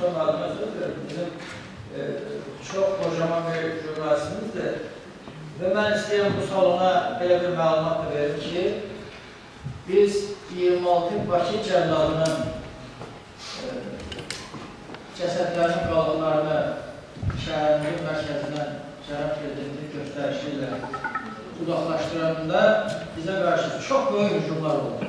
son adına söylüyorum. Bizim çok kocaman bir jurnalistimizdir. Ve ben istəyirəm bu salona belə bir məlumat da verim ki, biz 26 Bakı cəlladının cəsədlərin qalanlarını şəhərin mərkəzindən cənab prezidenti göstərişi ilə uzaqlaşdıranda bizə qarşı çox böyük hücumlar oldu.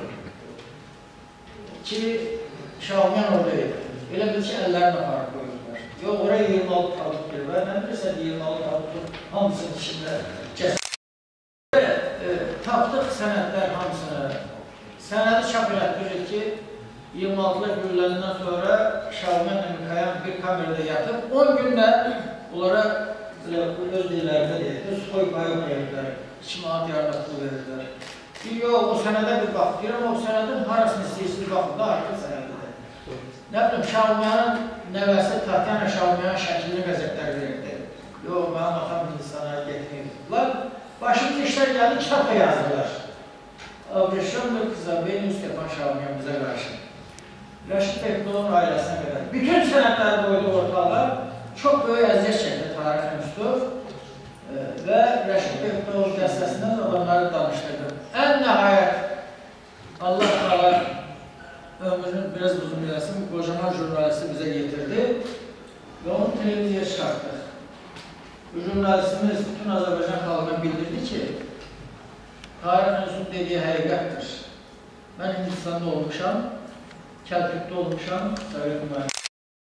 Ki, Şahmiyan oradaydı. Elə bil ki, əllərini aparıb qoyurlar. Yox, oraya 26 tabut gelir. Və mən bilirsən 26 tabutun hamısının içində cəsədlər. Tapdıq sənədlər hamısını. Sənədi çap elətdirir ki, 26'lar görüləndən sonra Şahmiyanla Mikayan bir kamerada yatıp 10 gündə onlara öz dillərində deyir, soy payı verirlər, 2 manat yardımcı verirlər. Yox, o sənədə bir bax, deyirəm, o sənədin harasını istəyirsiniz, baxın da artıq sənədidir. Nə bilim, Şahmiyanın nəvəsi Tatyana Şahmiyanın şəklini qəzetlər verirdi. Yox, mənim atam insana getirmirlər. Başımız işlər gəldi, kitap da yazdılar. Abrişanlı kıza, benim Stefan Şahmiyan bize qarşı. Rəşid Bekdoğlu'nun ailəsinə qədər. Bütün sənədləri qoydu ortalar. Çox böyük əziyyət çəkdi Tarix Müstuf və Rəşid Bekdoğlu dəstəsindən adamları danışdırdı. Ən nəhayət Allah Teala ömrünün biraz uzun eləsin, qocaman jurnalisti bizə getirdi və onu televiziya çıxartdıq. Bu jurnalistimiz bütün Azərbaycan xalqına bildirdi ki, Tarix Müstuf dediyi həqiqətdir. Mən Hindistanda olmuşam, Kəlkütdə olmuşam, Sovet mühendisi.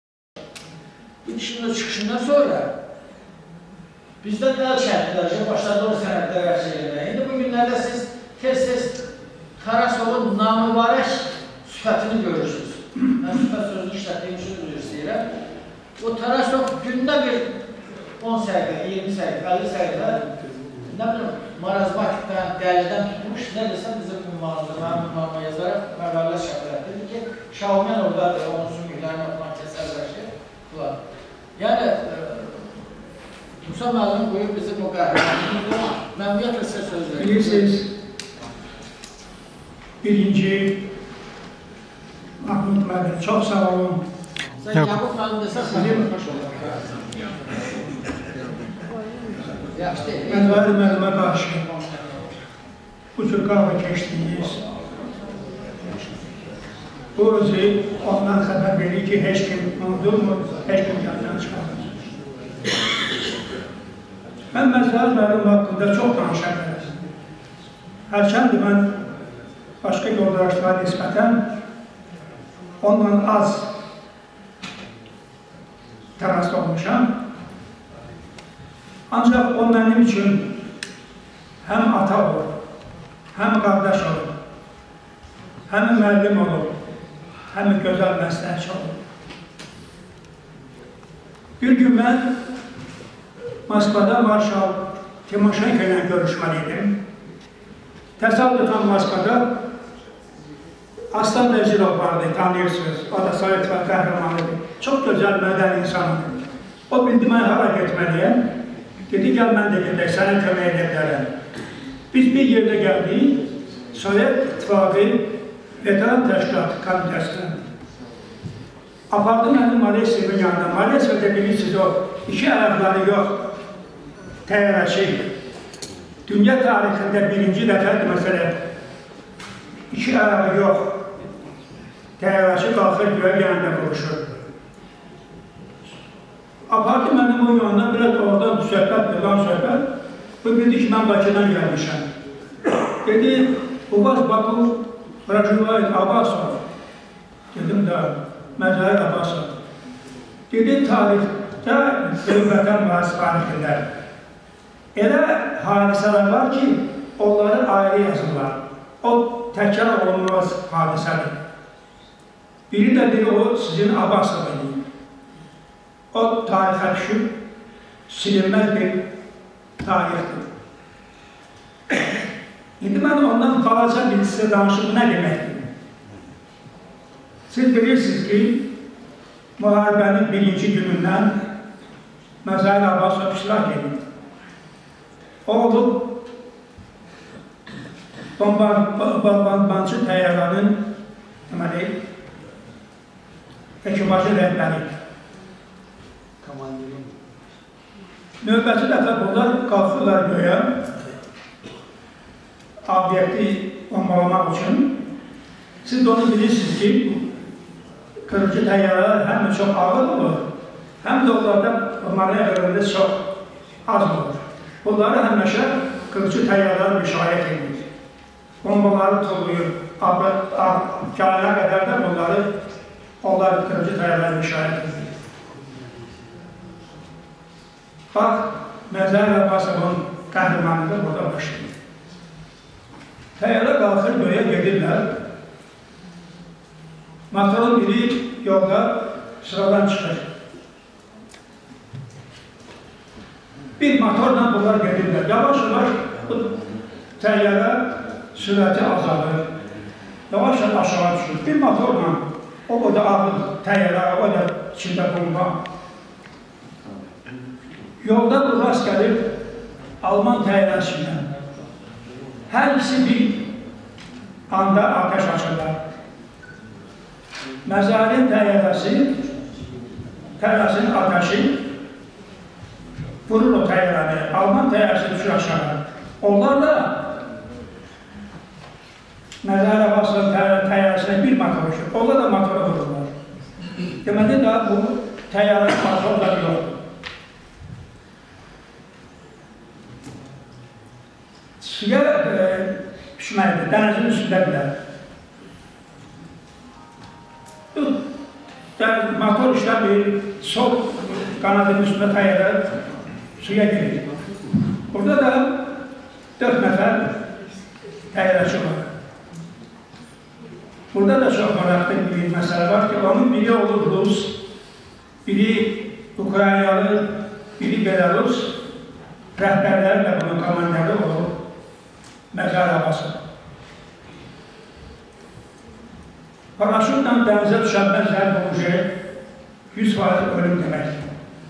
Bu işin çıxışından sonra bizdən nə şərtlərcə başladı o sənəddə vərsə eləməyə. İndi bu günlərdə siz tez-tez Tarasovun namübarək sifətini görürsünüz. Mən sifət sözünü işlətdiyim üçün üzr istəyirəm. O Tarasov gündə bir 10 səhifə, 20 səhifə, 50 səhifə nə bilim, marazmatikdən, dəlidən tutmuş, nə desəm bizim ünvanımızda, mənim ünvanıma yazaraq məqalələr şəkilətdir ki, Şahmiyan oradadır, onun sümüklərini oxulan kəsərləşir. Yəni, Musa müəllim buyur bizim o qəhrəmanımızdır, məmnuniyyətlə sizə söz verir. Bilirsiniz, birinci Mahmud müəllim, çox sağ olun. Sən Yaqub müəllim desən, sizin xoş olur. Ədvəli müəllimə qarşı bu tür qavra keçdiyiniz bu özü ondan xəbər verir ki, heç kim unudulmur, heç kim yandan çıxarır. Mən Məzəli müəllim haqqında çox danışa bilərəm. Hərçəndir mən başqa yoldaşlara nisbətən ondan az təmas olmuşam. Ancaq o mənim üçün həm ata olur, həm qardaş olur, həm müəllim olur, həm gözəl məsləhətçi olur. Bir gün mən Moskvada Marşal Timoşenko ilə görüşməliydim. Təsadüfən Moskvada Aslan Nəzirov vardı, tanıyırsınız, o da Sovet və qəhrəmanıdır. Çox gözəl mədəni insanıdır. O bildi mən hara getməliyəm. Dedi, gəl mən də gedək, sənə kömək edərəm. Biz bir yerdə gəldik, Sovet İttifaqı Veteran Təşkilatı Komitəsinə. Apardı məni Malesevin yanına. Malesevdə bilirsiniz, o iki ayaqları yox, təyyarəçi. Dünya tarixində birinci dəfədir məsələ, iki ayağı yox, təyyarəçi qalxır, göyə yanında vuruşur. Apardı mənim o yanından, biraz oradan söhbət, lan söhbət. Bu bildi ki, mən Bakıdan gəlmişəm. Dedi, bu vaxt Baku Rajuvail Abbasov. Dedim də, Məzəli Abbasov. Dedi, tarixdə Vətən mühasib tarixlər. Elə hadisələr var ki, onları ayrı yazırlar. O təkrar olunmaz hadisədir. Biri də deyir, o sizin Abbasov edir. O tarixə düşüb, silinməz bir tarixdir. İndi mən ondan balaca bir sizə danışım, nə deməkdir? Siz bilirsiniz ki, müharibənin birinci günündən Məzəli Abbasov iştirak edir. O olub, bombardımançı təyyarların ekibajı rəhbəri. Növbəti dəfə bunlar qalxırlar göyə, obyekti bombalamaq üçün. Siz də onu bilirsiniz ki, qırıcı təyyarələr həm də çox ağır olur, həm də onlarda onların əqrəbində çox az olur. Bunları həmişə qırıcı təyyarələr müşahidə edir. Bombaları tullayır, gələnə qədər də onlar qırıcı təyyarələr müşahidə edir. Bax, Məzər Abbasovun qəhrəmanlığı burada başlayır. Təyyarə qalxır, göyə gedirlər. Motorun biri yolda sıradan çıxır. Bir motorla bunlar gedirlər. Yavaş-yavaş bu təyyarə sürəti azalır. Yavaş-yavaş aşağı düşür. Bir motorla o da ağır təyyarə, o da içində bomba. Yolda bu rast gəlir Alman təyyarəsindən. Hər ikisi bir anda ateş açırlar. Məzərin təyyarəsinin ateşi vurur o təyyarəni. Alman təyyarəsi düşür aşağı. Onlar da Məzər Abbasovun təyyarəsinə bir motor düşür. Onlar da motora vururlar. Deməli də bu təyyarə motorları yoxdur. Suya düşməlidir, dənizin üstündə bilər. Motor işləmir, sol qanadının üstündə təyyarə suya gelir. Burada da 4 nəfər təyyarəçi var. Burada da çox maraqlı bir məsələ var ki, onun biri olur Rus, biri Ukraynalı, biri Belarus, rəhbərləri də bunun komandarı olur. Məzər Abbasov. Paraşutla dənizə düşənmə zərb oluşu 100% ölüm deməkdir.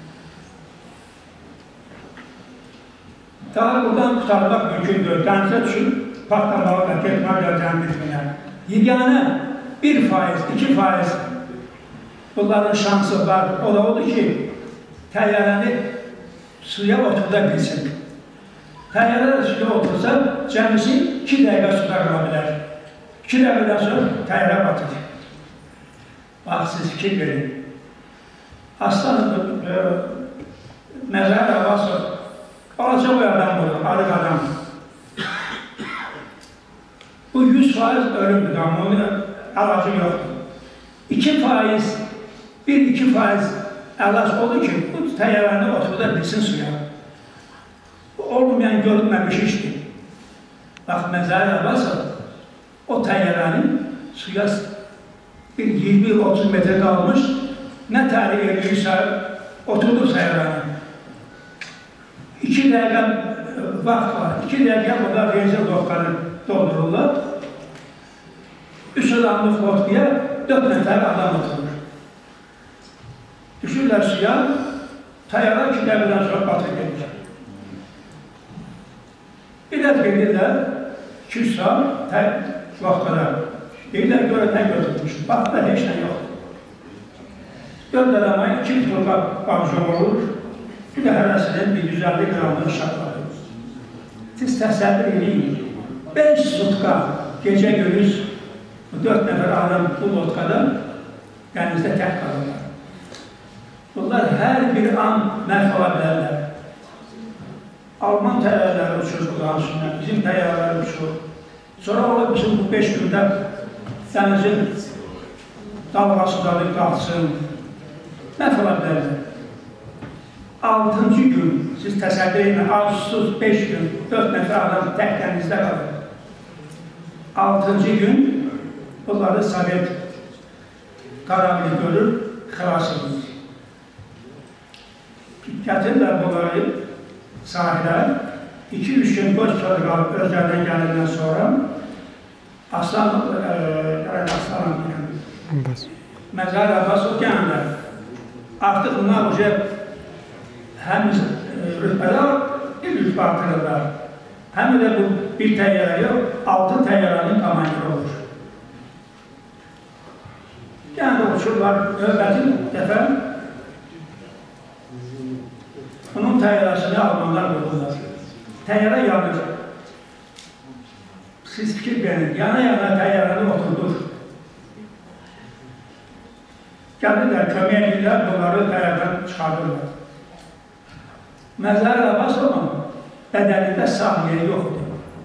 Daha buradan qutarmaq mümkündür. Dənizə düşün, patlamalarla, getmələrlə cəmdilməyər. Yeganə 1%, 2% bunların şansı var. O da odur ki, təyyarəni suya oturda bilsin. Təyyarə suya otursa, cəmisi 2 dəqiqə suda qala bilər. 2 dəqiqədən sonra təyyarə batır. Bax, siz fikir verin. Aslan Məzər Abbasov balaca boy adam olur, arıq adam. Bu 100% ölümdür, amma onun əlacı yoxdur. 2%, 1-2% əlac odur ki, bu təyyarəni oturda bilsin suya. Olmayan, görünməmiş işdir. Bax, Məzər Abbasov o təyyarənin suya bir 20-30 metre qalmış, nə tərih edirsə, oturdur təyyarəni. 2 dəqiqə vaxt var, 2 dəqiqə burada rezerv dokları doldururlar. 3 adamlı flotkiyə 4 nəfər adam oturur. Düşürlər suya, təyyarə 2 dəqiqədən sonra batır gedir. Bir də gedirlər, 200 saat vaxtlara. Deyirlər, görə nə götürmüşüm, vaxtda heç nə yoxdur. 4 adama 2 litrqa bağcım olur, bir də hərəsinin 150 qramını şartları. Siz təsəvvür edin, 5 sutka gecə görüz, 4 nəfər adam bu lotkada dənizdə tək qalırlar. Bunlar hər bir an məhv ola bilərlər. Alman təyyarələri uçur buranın üstündən, bizim təyyarələri uçur. Sonra olur bizim bu 5 gündə dənizin dalğasıdalığı qalsın, məhv ola bilərlər. 6-cı gün, siz təsəvvür edin, arsız 5 gün, 4 nəfər adam tək dənizdə qalır. 6-cı gün bunları Sovet qarabili görür, xilas edir. Gətirirlər bunları sahilə, 2-3 gün boş sonra qalıb özlərdən gəlindən sonra Məzər Abbasov gəlirlər. Artıq bunlar həm rütbədə bir rütbə artırırlar. Həm də bu bir təyyarə yox, 6 təyyarənin komandiri olur. Yəni uçurlar, növbəti dəfə Bunun təyyarəsini almanlar vurdular. Təyyarə yanır. Siz fikir verin, yana təyyarəni oturdur. Gəlirlər, kömək edirlər, bunları təyyarədən çıxardırlar. Məzar Abbasovun bədənində sağ yeri yoxdur.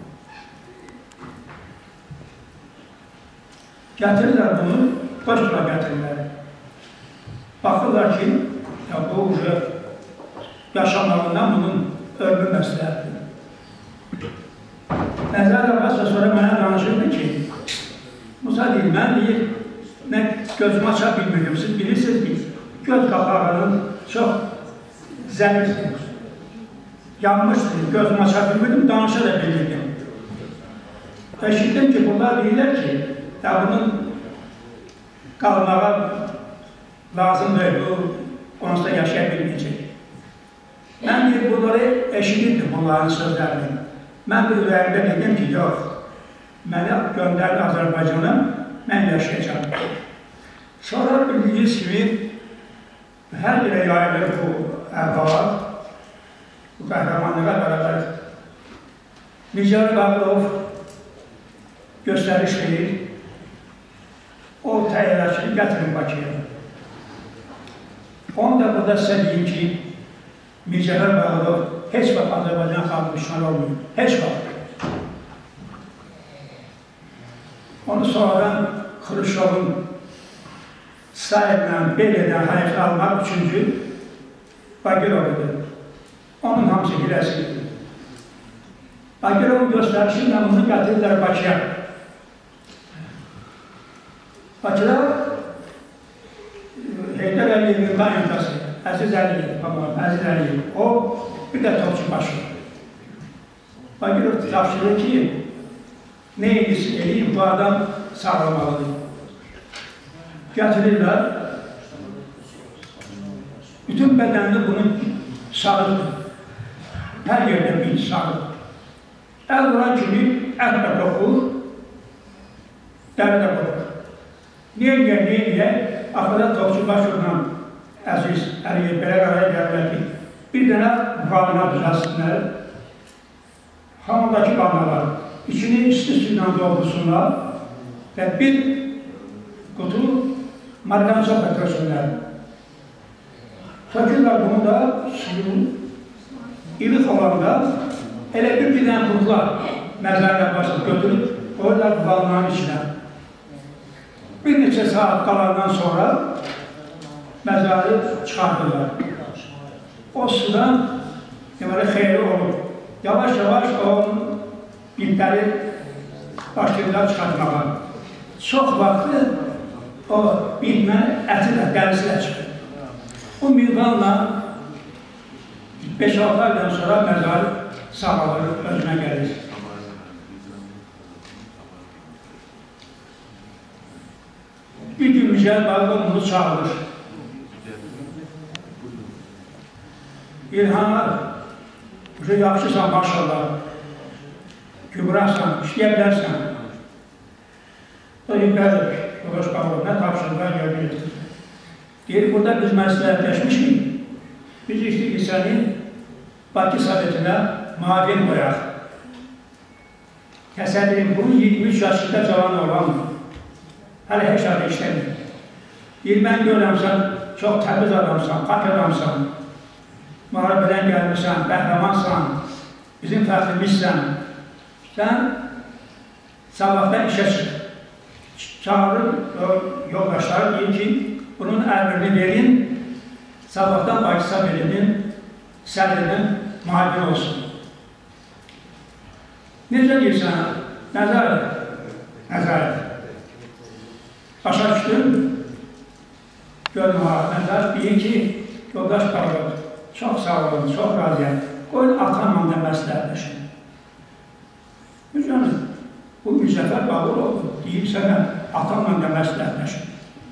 Gətirirlər bunu, qoşla gətirirlər. Baxırlar ki, bu yaşamlarından bunun ölmü məsləhətdir. Məzar Abbasov sonra mənə danışırdı ki, Musa deyir, mən deyir, nə gözümü aça bilmirdim, siz bilirsiniz ki, göz qapağının çox zəifdir. Yanmışdır, gözümü aça bilmirdim, danışa da bilmirdim. Eşitdim ki, bunlar deyirlər ki, bunun qalmağa lazımdır, bu onsuz da yaşaya bilməyəcək. Mən deyir, bunları eşidirdim, bunların sözlərini. Mən bir ürəyimdə dedim ki, yox, məni göndərdi Azərbaycana, mən yaşayacağım. Sonra bildiyiniz kimi, hər birə yayılır bu əhvalat, bu qəhrəmanlığa bərabər. Nicar Bağırov göstəriş verir, o təyyarəsini gətirin Bakıya. Onu da burada sizə deyim ki, Mircəfər Bağırov heç vaxt Azərbaycan xalqı düşman olmuyor, heç vaxt. Onu sonradan Xruşovun Stalin'dən, Beliye'dən hayıflı almaq üçüncü Bagirov'dur. Onun hamısı hiləsidir. Bagirov'un göstərişiyle bunu gətirirlər Bakıya. Bakıda Heydər Əliyevin qaynatası, Əziz Əliyev, o bir də topçu başı. Bagirov tapşırır ki, nə edeyim, bu adam sağlamalıdır. Gətirirlər, bütün bədənli bunun sağlıdır. Hər yerdə bir sağlıdır. Əl vuran kimi ət də qoxur, dəri də qoxur. Niyə? Axıda topçu başından Əziz Əliyev belə qaraya gəlirlər ki, bir dənə qanına düzəlsinlər, hamıdakı qanalar, içini isti suyla doldursunlar və bir qutu marqanca götürsünlər. Tökürlər bunu da suyun ilıq olanda elə bir dənə qutlar məzərlə başlayıb götürüb, qoyurlar qanların içinə. Bir neçə saat qalandan sonra məzarı çıxardırlar. O sudan deməli xeyri olur. Yavaş-yavaş onun ipləri başlayırlar çıxartmağa. Çox vaxtı o bitməni əti də, dərisi də çıxır. Bu minvanla 5-6 aydan sonra məzarı sağalır, özünə gəlir. Bir gün Mücəl Bağırov bunu çağırır. İlhanlar, yaxşısan maşallah, kübrasan, işləyə bilərsən. O deyir, bəlir, Yoldaş Bağırov, nə tapşırıqlar gəlməyir. Deyir, burada biz məsləhətləşmişik. Biz istəyik ki, səni Bakı Sovetinə mavin qoyaq. Təsəvvür, bunun 23 yaşında cavan olanmır. Hələ heç adı işləmir. Deyir, mən görəmsən, çox təbiz adamsan, qat adamsan, müharibədən gəlmirsən, bəhrəmansan, bizim fəxrimizsən. Sən sabahdan işə çıx. Çağırır yoldaşları, deyir ki, bunun əmrini verin, sabahdan Bakı Sovetinin sədrinin müharibin olsun. Necə deyirsən? Nəzarət. Başa düşdüm, görmə, məzar deyir ki, Yoldaş Bağırov, çox sağ olun, çox razıyam. Qoyun atamla da məsləhətləşin. Mücənim, bu Müzəffər Bağırovdur, deyib sənə atamla da məsləhətləşin.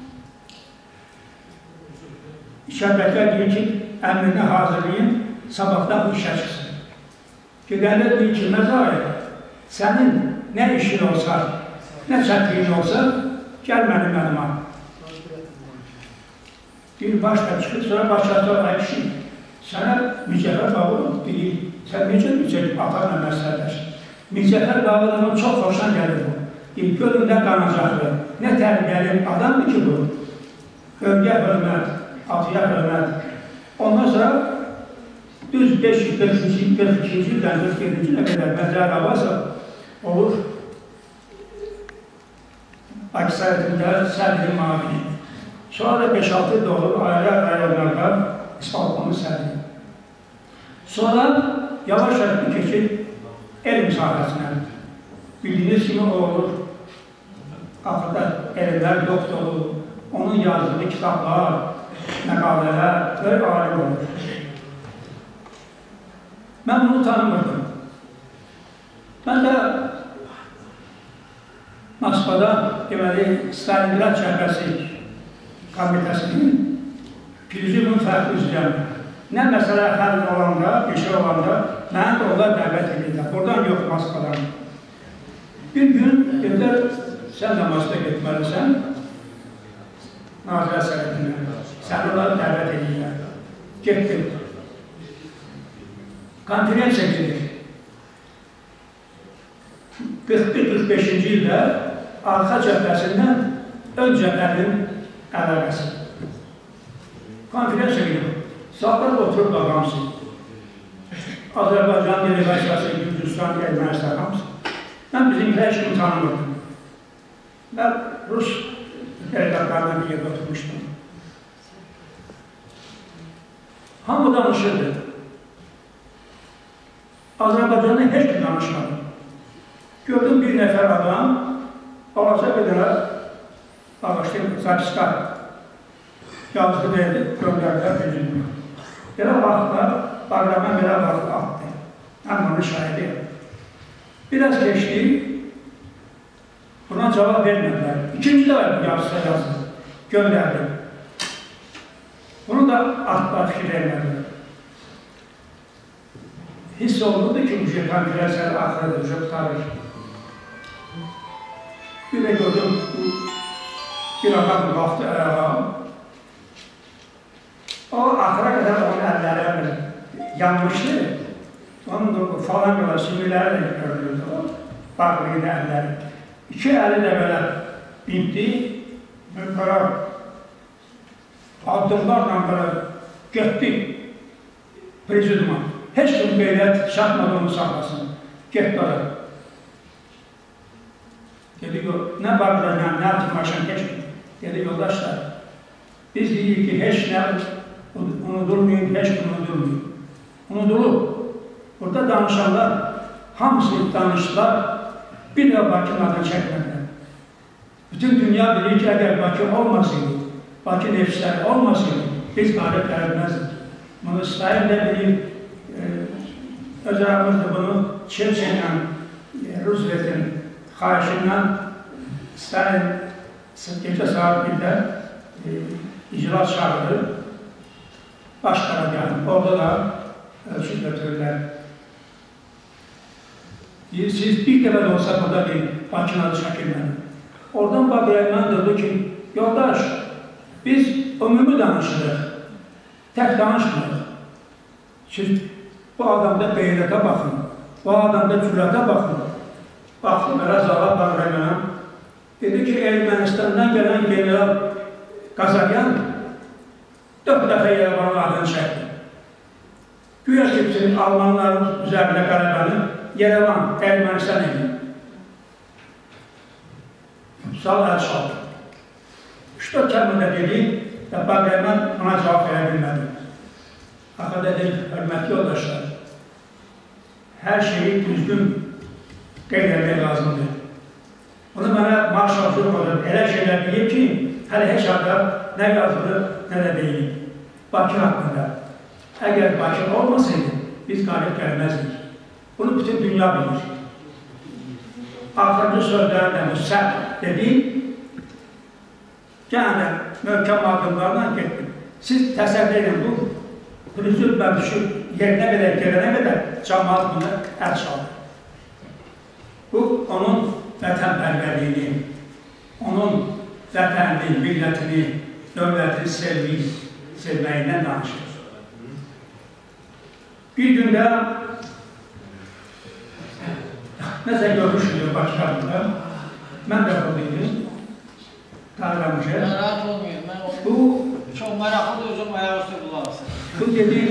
İşəbəklər deyir ki, əmrini hazırlayın, sabahdan bu işə çıxsın. Gedərlər deyir ki, məzarət, sənin nə işin olsa, nə çətriyin olsa, gəl mənim mənimə. Bir başla çıxır, sonra başlasın oraya kişi. Sənə Mirzəcəfər Bağırov deyir, sən necə atanla məsələşir? Mirzəcəfər Bağırovun çox xoşuna gəlir bu. Gölündə qanacaqlı, nə tərbiyəli adamdır ki bu. Hörgə hörmət, atıya hörmət. Ondan sonra düz 542-ci ildən 47-ci ilə qədər Məzər Abbasov olur əksəriyyətində sədri mavini. Sonra da 5-6 ildə olur ayrı rayonlarda İspalqanın sədri. Sonra yavaş-yavaş keçir elm sahəsinə. Bildiyiniz kimi o olur, axırda elmlər doktoru, onun yazdığı kitablar, məqalələr, böyük alim olur. Mən bunu tanımırdım. Mən də Moskvada, deməli, Stalingrad Cəbhəsi komitəsinin Pirizmin fərqli üzrəyəm. Nə məsələ həll olanda, bir şey olanda, mənə də onlar dəvət edirlər. Buradan yox, Moskvadan. Bir gün, dedilər, sən də Moskva getməlisən, Nazirə Sərədindən. Sən onları dəvət edirlər. Getdim. Konferensiya gedir. 41-45-ci ildə arxa cəbhəsindən ön cəbhənin əlaqəsi. Konferensiya gedir. Saatlar oturub baxamsın. Azərbaycan delegasiyası, Gürcüstan, Ermənistan hamısı. Mən bizimkilə heç kimi tanımırdım. Mən Rus delegatlarla bir yerdə oturmuşdum. Hamı danışırdı. Azərbaycan'da heç kim danışmadı. Gördüm bir nəfər adam, balaca qədər bağışlayıb, Zapiskar yazdı deyildi, göndərdilər Prezident'e. Belə vaxtlar, Bağramən belə vaxtı attı. Mən onun şahidiyim. Biraz geçti, buna cevap vermediler. İkinci de yazdı, gönderdim. Bunu da atlar fikir vermediler. Hiss oldu ki bu şey konferensiyel ahirede çok tarih. Bir de gördüm, bir adam baktı ayağa. O ahire kadar onun elleri yanmıştı. Onun falan böyle sümüleri de görülüyordu. Bağlıydı elleri. İki eli de böyle binti. Böyle adımlarla böyle gitti Prezident'a. Hiç kim böyle şartmadı onu saklasın. Gitti oraya. Dedi ne bakırlar, ne atmaşan geçmiyor. Dedi yoldaşlar, biz dedik ki hiç ne unutulmuyor, hiç unutulmuyor. Unutulur. Burada danışanlar, hamısı danıştılar, bir de Bakı'nın adını çekmediler. Bütün dünya bilir ki eğer Bakı olmasaydı, Bakı nefisleri olmasaydı, biz galip gelmezdik. Bunu İsrail de bilir, öz aramızda bunu Churchill'le, Roosevelt'in xahişinden Stalin gece saat 1'de icraat çağırdı. Başkana geldi. Orada da ölçü götürürler. Siz bir defa da olsa burada bir Bakı'nın adı çəkilmədi. Oradan Bağırayman dedi ki, yoldaş, biz ömrümü danışırıq, tək danışmırıq. Siz bu adamda qeyrətə baxın, bu adamda cürətə baxın. Baxdı belə Zala Bağıraymana, dedi ki, Ermənistandan gələn general Qazaryan 4 dəfə Yerevanın adını çəkdi. Güya ki, bizim Almanların üzərində qələbəni Yerevan, Ermənistan edir. Sal əl çaldı. 3-4 kəlmədə dedi və Bağırayman ona cavab verə bilmədi. Axı dedim, hörmətli yoldaşlar, hər şeyi düzgün qeyd etmək lazımdır. Bunu mənə marşalçılıq olur, elə şeylər deyib ki, hələ heç halda nə yazılır, nə də deyil. Bakı haqqında. Əgər Bakı olmasaydı, biz qalib gəlməzdik. Bunu bütün dünya bilir. Axırıncı sözlərində müsət dedi, yəni möhkəm adımlarla getdim. Siz təsəvvür edin, bu Prezident Mərdüşü yerinə qədər, gələnə qədər cəmaat bunu əl çaldı. Bu, onun vətənpərvərliyini, onun vətənini, millətini, dövlətini sevməyindən danışır. Bir gündə nəsə görmüşdür başlarında. Mən də buradaydım. Tanıramışım. Mən rahat olmayayım. Bu çox maraqlıdır, özüm ayağı üstü qulağısın. bu dedi,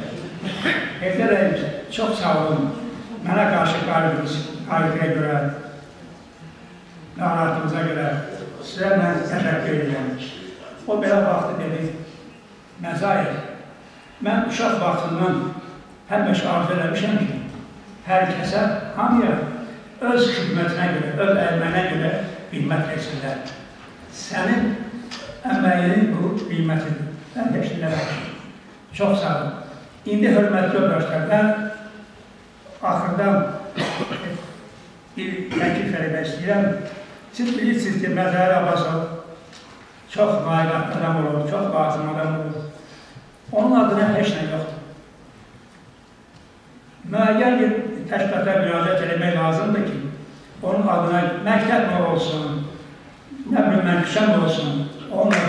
Eftər çox sağ olun. Mənə qarşı qayğıya görə, narahatlığınıza görə sizə mən təşəkkür edirəm. O belə vaxtı dedi, Məzahir, mən uşaq vaxtından həmişə arzu eləmişəm ki, hər kəsə, hamıya öz xidmətinə görə, öz əlmənə görə qiymət versinlər. Sənin əməyinin bu qiymətidir. Mən heç dinləmişim. Çox sağ olun. İndi hörmətli yoldaşlar, axırdan bir təklif eləmək istəyirəm. Siz bilirsiniz ki, Məzahir Abbasov çox layiqətli adam olur, çox lazım adam olur. Onun adına heç nə yoxdur. Müəyyən bir təşkilatlara müraciət eləmək lazımdır ki, onun adına məktəb olsun, nə bilim, mənküşəm olsun, onunla